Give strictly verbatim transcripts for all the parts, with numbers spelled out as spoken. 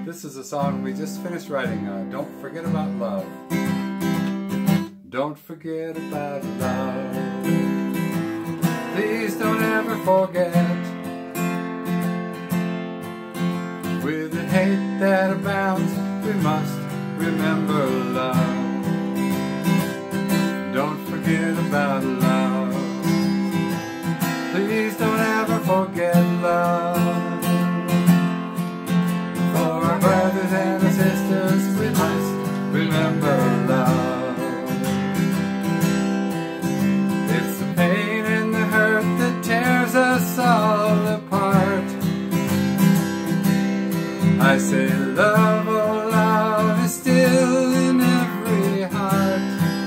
This is a song we just finished writing. Uh, don't forget about love. Don't forget about love. Please don't ever forget. With the hate that abounds, we must remember love. Don't forget about love. Please don't ever forget love. For our brothers and our sisters, we must remember love. It's the pain and the hurt that tears us all apart. I say love, oh love, is still in every heart.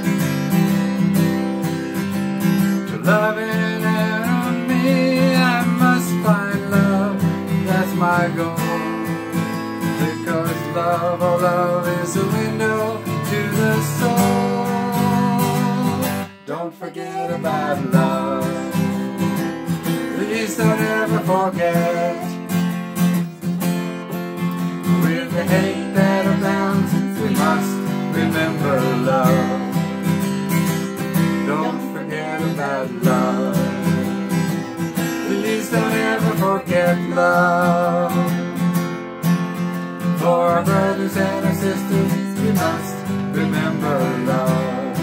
To love an enemy, I must find love, that's my goal. Because love, oh love, is a window to the soul. Don't forget about love. Please don't ever forget. With the hate that abounds, we must remember love. Don't forget about love. Please don't ever forget love. For our brothers and our sisters, we must remember love.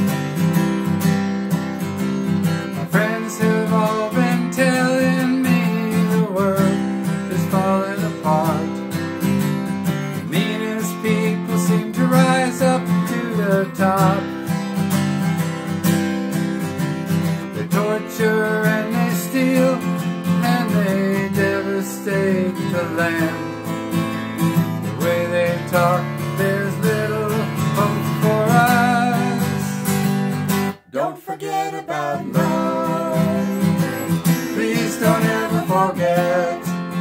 My friends have all been telling me the world is falling apart. The meanest people seem to rise up to the top. They torture and they steal and they devastate the land. They talk, there's little hope for us. Don't forget about love. Please don't ever forget.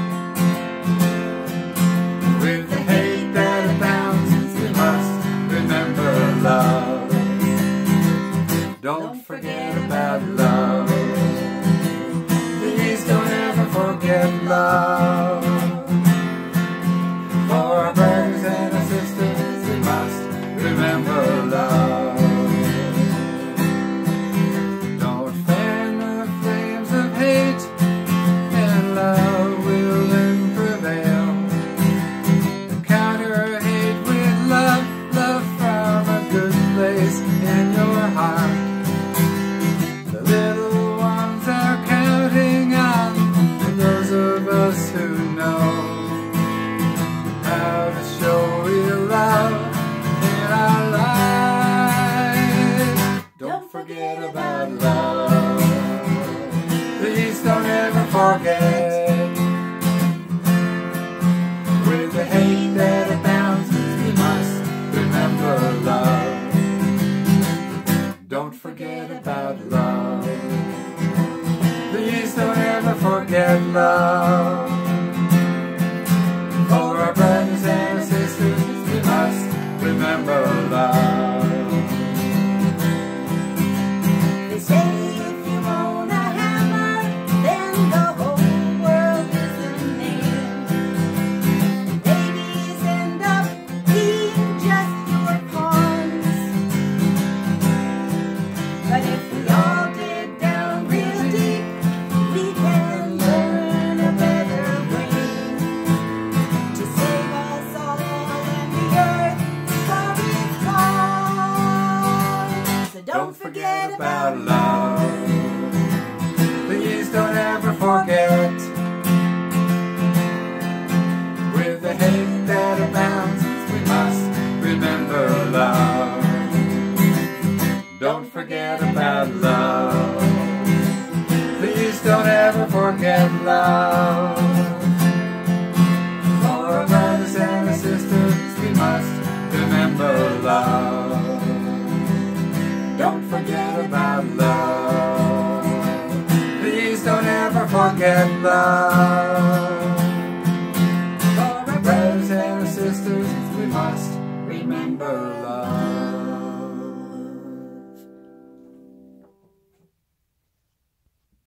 With the hate that abounds, we must remember love. Don't forget about love. Please don't ever forget love. Remember love. Don't fan the flames of hate, and love will then prevail. Counter hate with love, love from a good place in your heart. The little ones are counting on those of us who know how to show real love. Our lives. Don't forget about love. Please don't ever forget. With the hate that abounds, we must remember love. Don't forget about love. Please don't ever forget love. For our brothers and our sisters, we must remember love. They say if you own a hammer, then the whole world is a nail. Babies end up being just your pawns. But if we all dig down real deep, we can learn a better way to save us all and the earth. Don't forget about love. Please don't ever forget. With the hate that abounds, we must remember love. Don't forget about love. Please don't ever forget love. For our brothers and our sisters, we must remember love. Don't forget about love. Please don't ever forget love.